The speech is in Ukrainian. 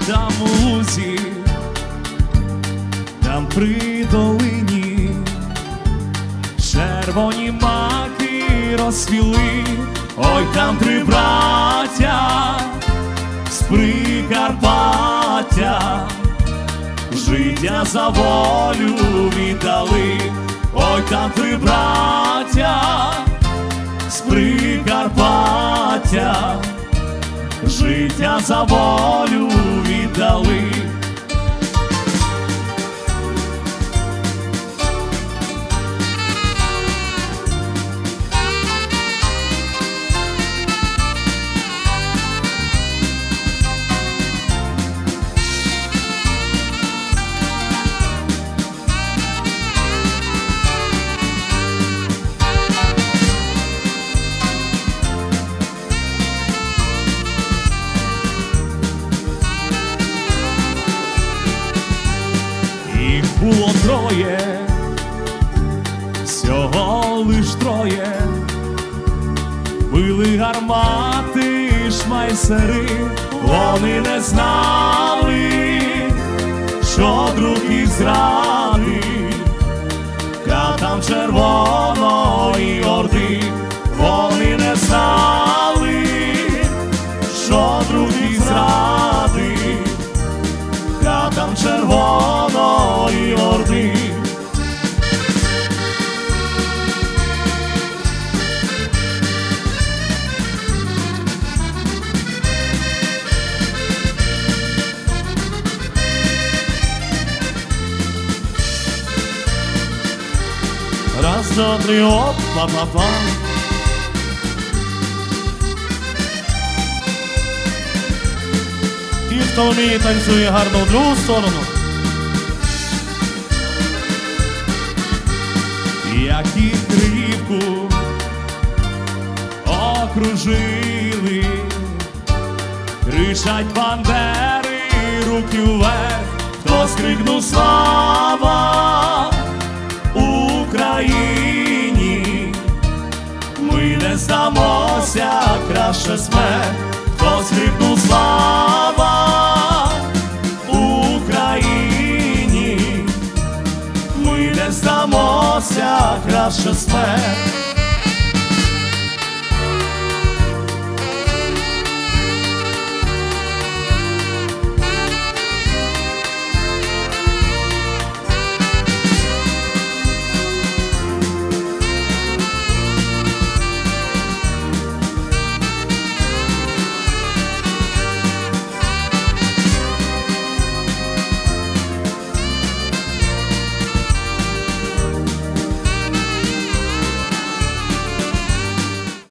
там у лузі, там при долині червоні маки розцвіли. Ой, там три браття з Прикарпаття життя за волю віддали. Ой, там три браття з Прикарпаття життя за волю віддали. Було троє, всього лиш троє, били гармати шмайсери. Вони не знали, що друг їх зрадив катам Червоної Орди. Вони не знали, що друг їх зрадив катам Червоної Орди. Раз, два, три, оп, па-па-па. І хто вміє, танцює гарно в другу сторону. Як їх кріпку окружили, кричать бандери, руки вверх. Хто скрикнув слава Україні, ми не здамося, краще смерть. Хто скрикнув слава Україні, ми не здамося, краще смерть.